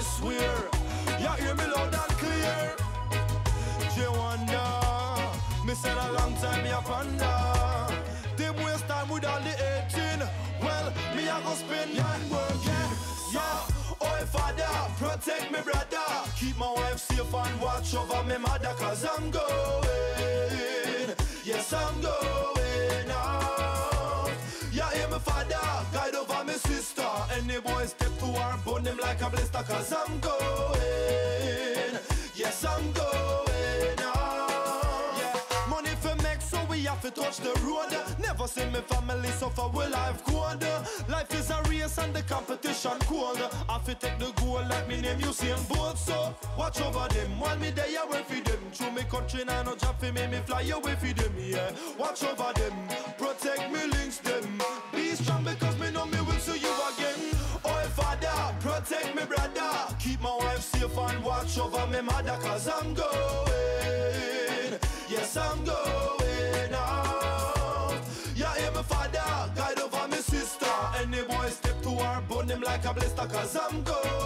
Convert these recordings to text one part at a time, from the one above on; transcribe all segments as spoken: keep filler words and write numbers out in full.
swear. You hear me loud and clear. J Wonder, me said a long time me a ponder. Them waste time with all the eighteen. Well, me a go spend mine working. Yeah, oh father, protect me brother. Keep my wife safe and watch over me mother. Cause I'm going, yes I'm going out. Yeah, hear me father, guide over me sister. Any boy step to her, burn them like a blister. Cause I'm going, yes I'm going out. Yeah, money for make so we have to touch the road. Never see me family suffer with life code. Life is a race and the competition cold. Have to take the goal like me name Usain Bolt. So watch over them while me there away for them. Through me country now no job for me, me fly away for them. Yeah, watch over them, protect me links them. Be strong because me know me will see you again. Oh father, protect me brother. Keep my wife safe and watch over me mother. Cause I'm going, yes I'm going out. Yeah, hear me father, guide over me sister. Any boy step to her, burn him like a blister. Cause I'm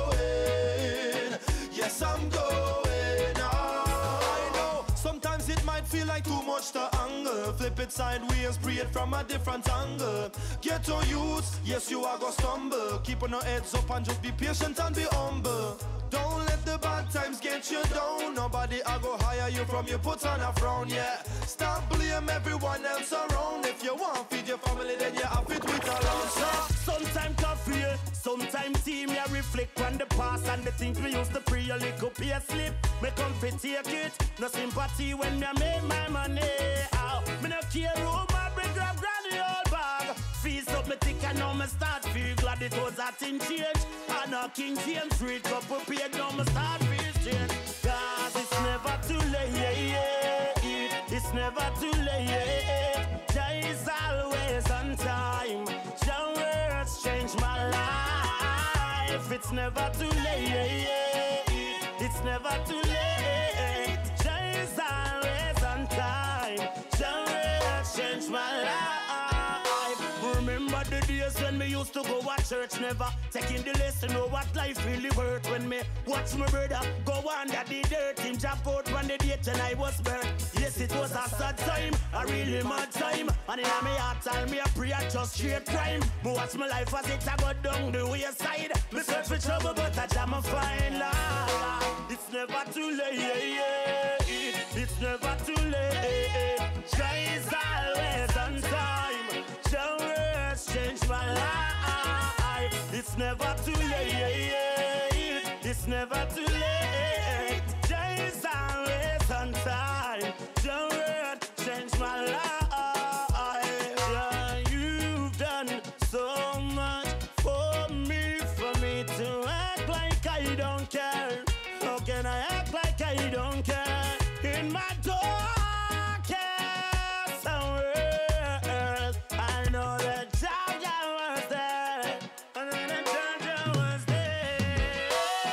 going, yes I'm going out. I know, sometimes it might feel like too much to angle. Flip it sideways, breathe it from a different angle. Get to use, yes you are gonna stumble. Keep on your heads up and just be patient and be humble. Don't let the bad times get you down. Nobody I go hire you from you put on a frown, yeah. Stop blame everyone else around. If you want feed your family, then you have it with alone. So sometime coffee, sometime team. You reflect on the past and the things we used to pre. A little pay slip, me come fi take it. No sympathy when me make my money. Ow. Me no care who my bring grab granny old bag. Feast up me thick and now me start feel glad it was a thing change. And a King James street couple paid now me start feel change. Cause it's never too late. It's never too late. Jah is always on time. Jah words change my life. It's never too late. It's never too late. Jah is always on time. Jah words change my life. Remember the days when me used to go to church, never taking the lesson, know what life really worth. When me watch my brother go under the dirt, him jump out on the date when I was burnt. Yes, it was a sad time, a really mad time. And in my heart, tell me a prayer just straight crime. Me watch my life as it a go down the wayside. Me search for trouble, but I jam a fine line. It's never too late. It's never too late. Jah is always on time. Jah words change my life. It's never too late. It's never too late. Jah is always on time. Jah words change my life. Yeah, you've done so much for me, for me to act like I don't care. How can I act like I don't care? In my darkest hours, I know that Jah was there. I know that Jah was there.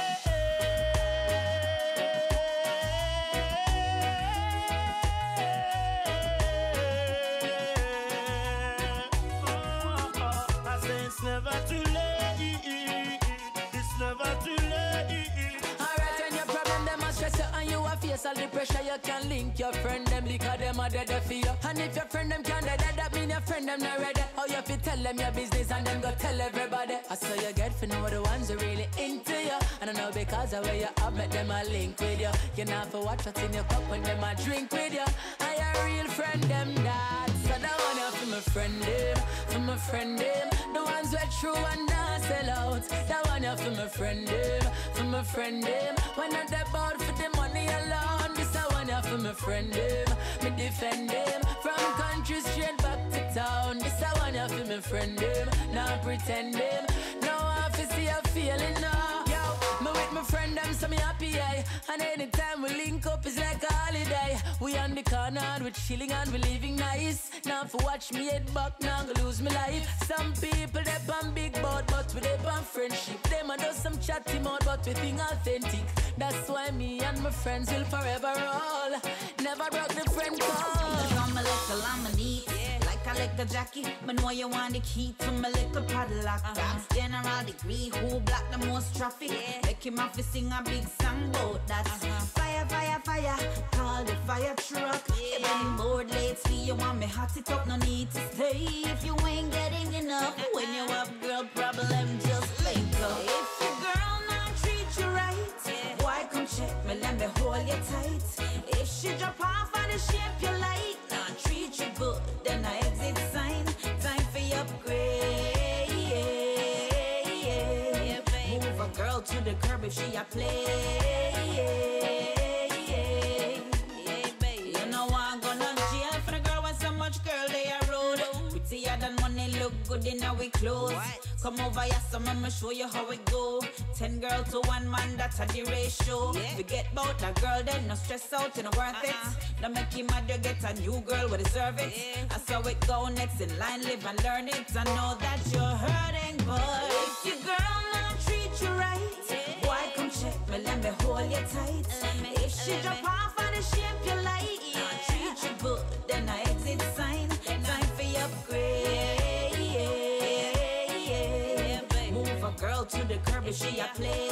Oh, oh, I say it's never too late. It's never too late. Alright, when your problem them a stress you and you a face all the pressure, you can link your friend them because them a dead for you. And if your friend them can't dead, that mean your friend them not ready. How you fi tell them your business and them go tell everybody. I saw you get for know the ones who really into you. And I know because of where you have met them a link with you. You not for watch what's in your cup when them a drink with you. And your real friend them that. So that one you for my friend them, for my friend them. The ones who are true and not sell out. That one you for my friend them, for my friend them. When not that bad for the money alone. This I want you for my friend them, me defend them. From country straight back to town. This I want you for my friend them, not pretend them. No I fi see a feeling now. Yo, me with my friend them so me happy I. And anytime we link up it's like a holiday. We on the corner and we chilling and we living nice. Now for watch me head back now go lose my life. Some people they on big boat but we they on friendship. Them a do some chatty mouth but we think authentic. That's why me and my friends will forever roll. Never broke the friend call. From a little I'm a neat, like like a little Jackie, but know you want the key to my little padlock. Uh-huh. General degree, who block the most traffic? Yeah. Make him have to sing a big song about that. Uh-huh. Fire, fire, fire, call the fire truck. Yeah. Getting bored lately, you want me hot it up, no need to stay. If you ain't getting enough, uh-huh. when you have girl problem, just let go. If your girl not treat you right, yeah. boy come check me, let me hold you tight. If she drop off of the shape you like, not treat you good, then I exit sign. Time for your upgrade. Yeah, move a girl to the curb if she a play. You know I'm gonna jail for the girl when so much girl they are road. Prettier than money, look good in our clothes. What? Come over here, so I'ma show you how it go. Ten girls to one man, that's a the ratio. Yeah. Forget about that girl, then no stress out, you know worth uh-uh. it. Don't make him mad, you get a new girl with deserve it. Yeah. That's how it go, next in line, live and learn it. I know that you're hurting, but if your girl not treat you right, yeah. boy, come check me, let me hold you tight. Me, if she drop off of the shape you like, yeah. not treat you good, then I exit sign. Time for your upgrade. Move a girl to the curb if she a play.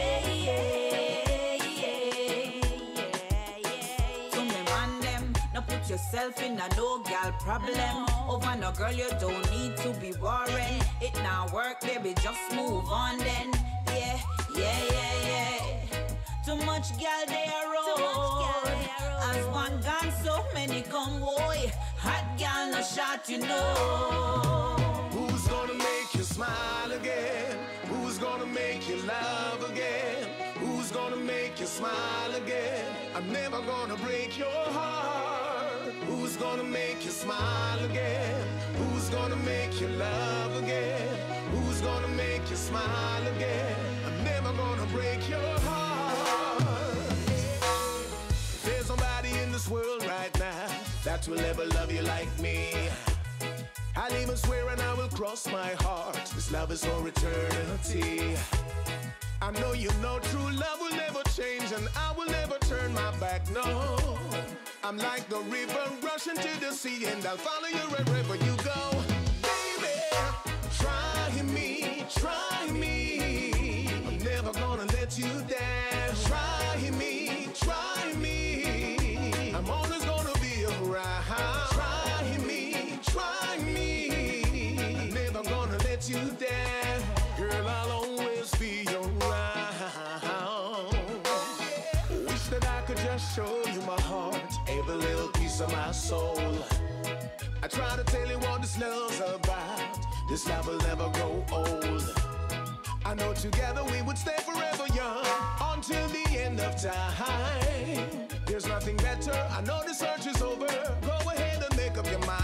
To me man them, now put yourself in a no girl problem. Over no girl you don't need to be worrying. It now work baby, just move on then. Yeah, yeah, yeah, yeah. Too much girl they are road. As one gone so many come boy. Hot girl no shot you know. Who's gonna make you smile again? Who's gonna make you love again? Who's gonna make you smile again? I'm never gonna break your heart. Who's gonna make you smile again? Who's gonna make you love again? Who's gonna make you smile again? I'm never gonna break your heart. There's nobody in this world right now that will ever love you like me. I'll even swear and I will cross my heart. This love is for eternity. I know you know true love will never change, and I will never turn my back, no. I'm like the river rushing to the sea, and I'll follow you wherever you go. Baby, try me, try me. I'm never gonna let you down. Try me, try me. I'm always gonna be around. Try me, try me. I'm never gonna let you down. Girl, I'll always be around. Wish that I could just show you my heart, every little piece of my soul. I try to tell you what this love's about. This love will never grow old. I know together we would stay forever young until the end of time. There's nothing better. I know the search is over. Go ahead and make up your mind.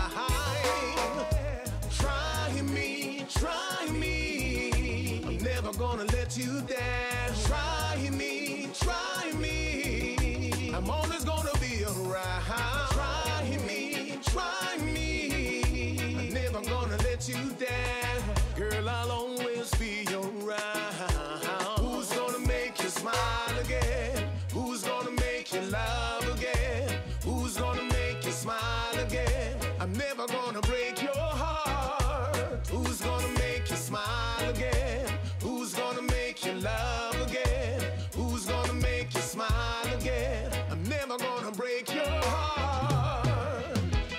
Try me, try me. I'm never gonna let you down. Try me, try me. I'm always gonna be around. Try me, try me. I'm never gonna let you down. Girl, I'll always be around. Who's gonna make you smile again? Who's gonna make you love again? Who's gonna make you smile again? I'm never gonna break your heart. Who's gonna make you smile again? Who's gonna make you love again? Who's gonna make you smile again? I'm never gonna break your heart.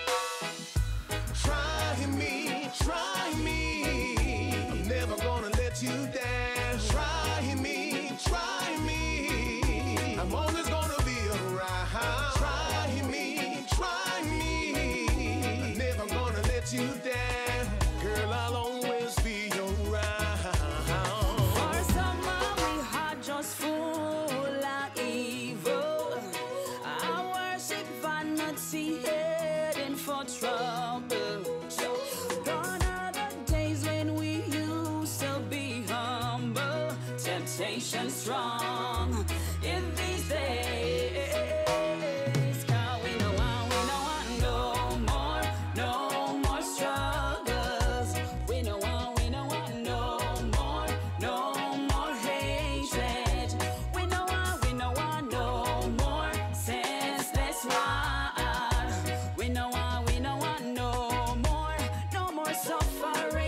Try me, try me. I'm never gonna let you down. Try me, try me. I'm always gonna be around. Try me, try me. I'm never gonna let you down. Girl, I'll always be around. For some we heart just full of evil. I worship vanity, heading for trouble. Gone are the days when we used to be humble. Temptation strong in these days. 'Cause we know want, we know want no more, no more struggles. We know want, we know want no more, no more hatred. We know want, we know want no more senseless war. We know want, we know want no more.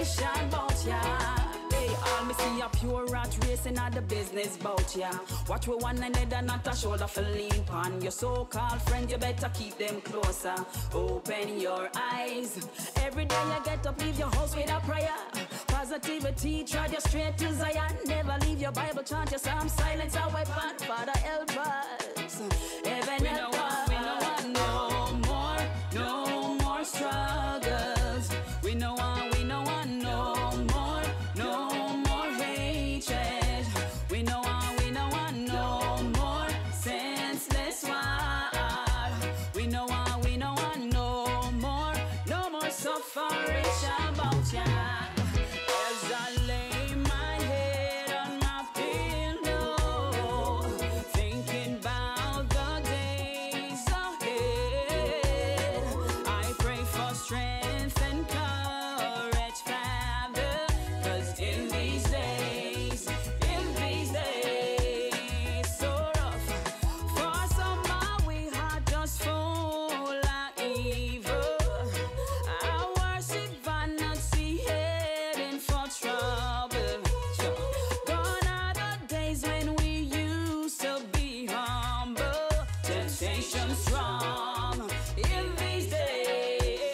separation bout ya. Hey, all me see a pure rat racing at the business bout ya. Watch with one another, not a shoulder for lean pan. Your so-called friend, you better keep them closer. Open your eyes. Every day you get up, leave your house with a prayer. Positivity, drive you straight to Zion. Never leave your Bible, chant your psalm, silence our weapon. Father, help us. Heaven help us. We don't want no more, no more struggles. We don't want, we don't want no more, no more hatred. We don't want, we don't want no more senseless war. We don't want, we don't want no more, no more suffering about ya. As I lay my head on my pillow, thinking about the days ahead, I pray for strength and courage, Father, 'cause in these days, in these days, so rough, for some are we are just full of evil. Our worship vanity, heading for trouble. Gone are the days when we used to be humble. Temptation strong in these days.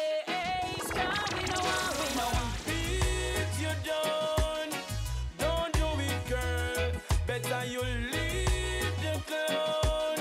God, we know what we know. Beat you down, don't do it, girl. Better you leave the clown.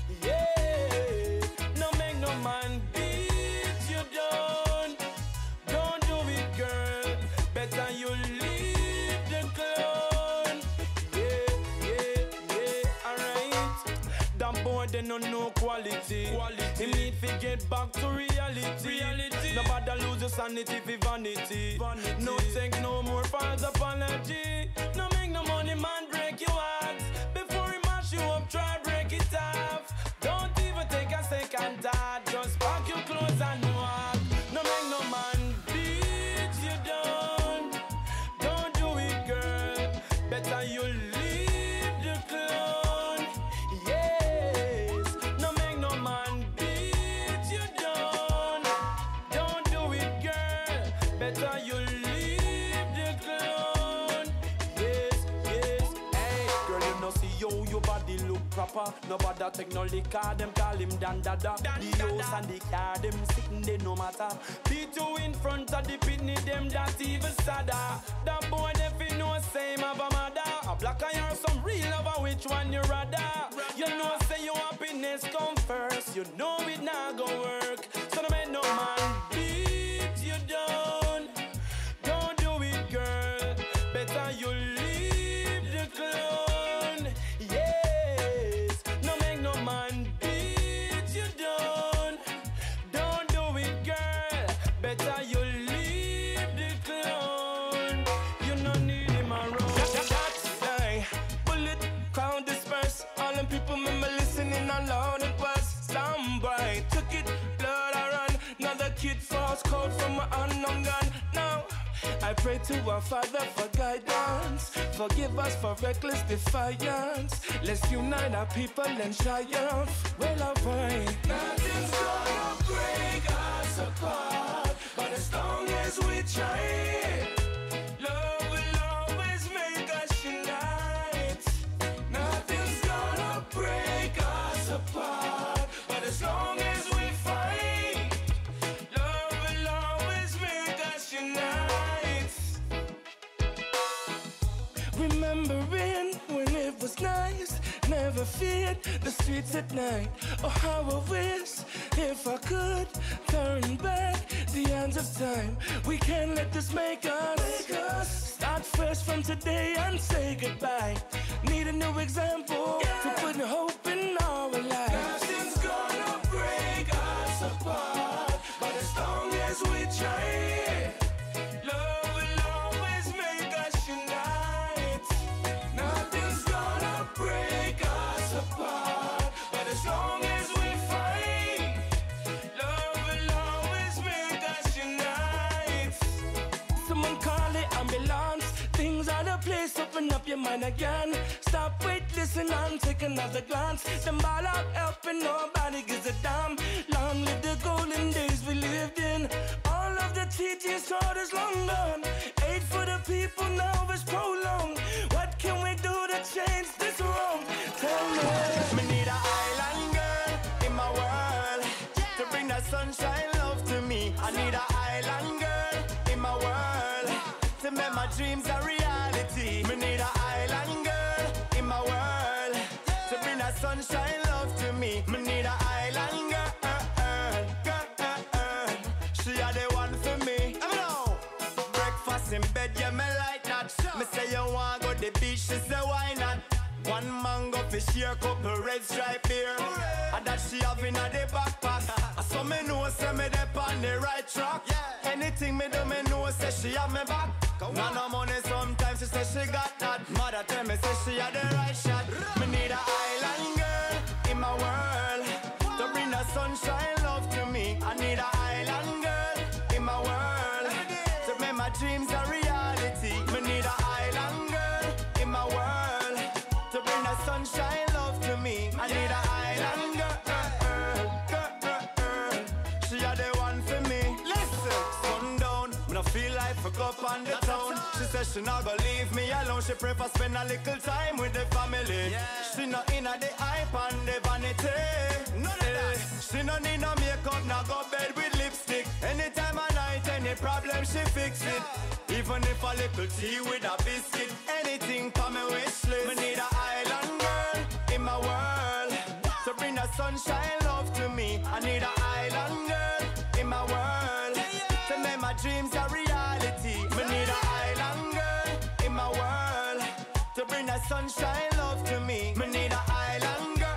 Yeah, no make no man beat you down. Don't do it, girl. Better you leave the clown. Yeah, yeah, yeah. Alright. That boy they no know quality. Quality. Him need to get back to reality. Reality. Nobody lose your sanity for vanity. Vanity. No take no more false apology. No make no money man break your heart. Before he mash you up, try break it off. Don't even take a second thought. Just pack your clothes and walk. No make no man beat you down. Don't do it, girl. Better you leave the clown. Yes. No make no man beat you down. Don't do it, girl. Better you leave the clown. Yes, yes. Hey, girl, you know see yo, your body look proper. Nobody take no liquor, them call him Dan Dada. The house and the car, them sitting there no matter. Beat you in front of the pitney, them that even sadder. That boy, they feel no same of a mother. A black eye or some real lover, which one you rather? You know, say your happiness come first. You know it not go work. So no make no man beat you down. Don't do it, girl. Better you leave the clown. Yes. No make no man beat you down. Don't do it, girl. Better you leave the clown. You no need him around. That's lie. Bullet count disperse. All them people remember listening alone. It was some boy took it, blood I run. Another kid falls cold from an unknown gun. Now I pray to our Father for guidance. Forgive us for reckless defiance. Let's unite our people and triumph. Well, alright. Nothing's gonna break us apart, but as long as we try, love will always make us unite. Nothing's gonna break us apart, but as long as we fight, love will always make us unite. Remembering when it was nice, never feared the streets at night. Oh, how I wish if I could turn back the hands of time. We can't let this make us, make us start fresh from today and say goodbye. Need a new example, yeah, to put hope in our lives. Nothing's gonna break us apart, but as long as we try, love will always make us unite. Nothing's gonna break us apart, but as long as we fight, love will always make us unite. Someone call it ambulance. Things are the place, open up your mind again. Stop, wait, listen and take another glance. Them ball up, helping nobody gives a damn. Long live the golden days we lived in. All of the teaching shoulders long gone. Aid for the people now is prolonged. What can we do to change this wrong? Tell me. Me need an island girl in my world to bring that sunshine, love to me. I need an island girl in my world to make my dreams a reality. Me need an island girl in my world to bring that sunshine, love to me. Me need an island girl, girl, girl. She are the one for me. I know. Breakfast in bed, yeah, me like that. Me say you want go the beach, she say why not? One mango fish here, couple red stripe beer. And that she have in a the backpack. So me know say me dep on the right track. Anything me do, me know say she have me back. Now no money sometimes she say she got that. Mother tell me say she had the right shot. Me need an island girl in my world to bring the sunshine, love to me. I need an island girl in my world to make my dreams a reality. Me need an island girl in my world to bring the sunshine, love to me. I need an island girl, girl, girl, girl. She are the one for me. Listen, sundown, when I feel like fuck up on the town. She says she not gonna leave me alone. She prefer spend a little time with the family. She not in a the hype and the vanity. None of that. She no need no makeup, now go bed with lipstick. Anytime of night, any problem she fix it. Even if a little tea with a biscuit, anything for me wish list. Me need an island girl in my world to bring the sunshine, love to me. I need an island girl in my world to make my dreams a reality. Me need an island girl in my world to bring the sunshine, love to me. Me need an island girl,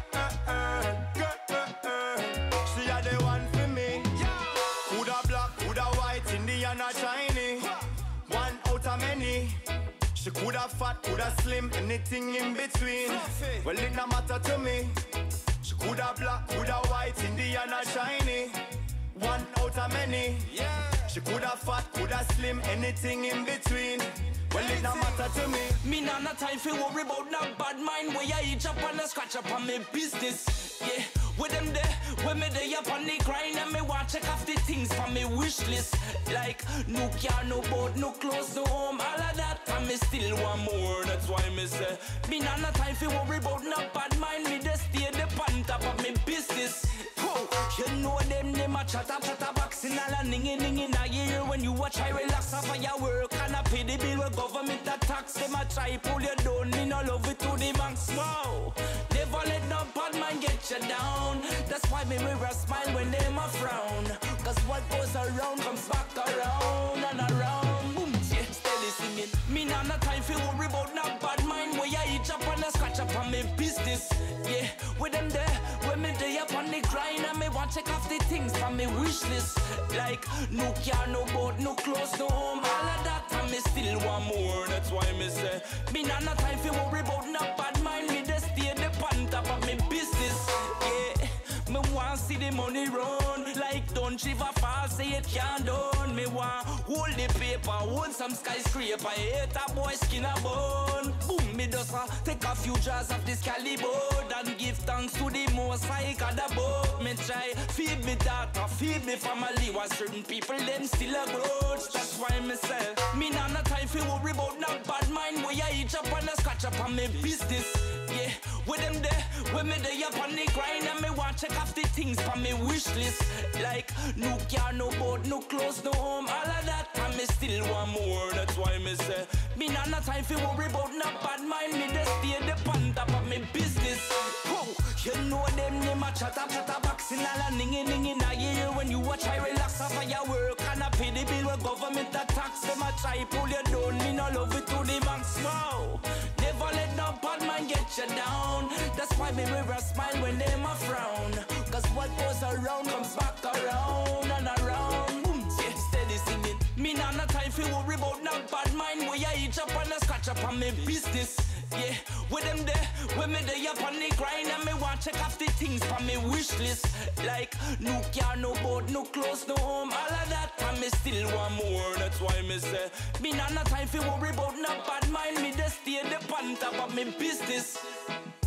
girl, girl, girl. She are the one for me. Coulda black, coulda white, Indian or Chinese. One out of many. She coulda fat, coulda slim, anything in between. Well, it no matter to me. She coulda black, coulda white, Indian or shiny. One out of many. She coulda fat, coulda slim, anything in between. Well, it no matter to me. Me nah no time fi worry about no bad mind. Where I eat up and a scratch up on me business. Yeah, with them there, when me there up on the grind and me want check off the things from me wish list. Like no car, no boat, no clothes, no home, all of that. And me still want more. That's why me say me nah no time fi worry about no bad mind. Me just stay the pan top of me business. Oh, you know them them a chatter chatter boxing all a ningy ningy na year when you watch I relax off of your work and I pay the bill with government a tax. Them a try pull you down, me no love it to the max. Wow, never let no bad man get you down. That's why me wear a smile when them a frown. Cause what goes around comes back around and around. Boom, yeah, steady singing. Me nah no time fi worry about no bad mind. Where I eat up and a scratch up on me business. Yeah, with them there, when me day up on the grind and me want check off the things from me wish list. Like no car, no boat, no clothes, no home, all of that. And me still want more. That's why me say me nah no time fi worry about no bad mind. Me just stay the pan top of me business. Yeah, me want see the money run. Like don't shiver fall, say it can't done. Me want hold the paper, hold some skyscraper. Hate a boy skin a bone. Boom, me just uh, take a few jars of this caliber and give thanks to the most high God above. Me try feed me daughter, feed me family. While certain people them still a grudge. That's why me say me nah no time fi worry about no bad mind. Where I eat up and a scratch up on me business. Yeah, with them there, when me there up on the grind and me want check off the things from me wish list. Like no car, no boat, no clothes, no home, all of that. And me still want more. That's why me say me nah no time fi worry about no bad mind. Me just stay the pan top of me business. Oh, you know them them a chatter chatter boxing all a ningy ningy na year when you watch I relax off of your work and I pay the bill with government a tax. Them a try pull you down, me no love it to the max. No, never let no bad man get you down. That's why me wear a smile when them a frown. Cause what goes around comes back around and around. Boom, yeah, steady singing. Me nah no time fi worry about no bad mind. Where I eat up and a scratch up on me business. Yeah, with them there, when me there up on the grind and me want check off the things from me wish list. Like no car, no boat, no clothes, no home, all of that. And me still want more. That's why me say me nah no time fi worry about no bad mind. Me just stay the pan top of me business.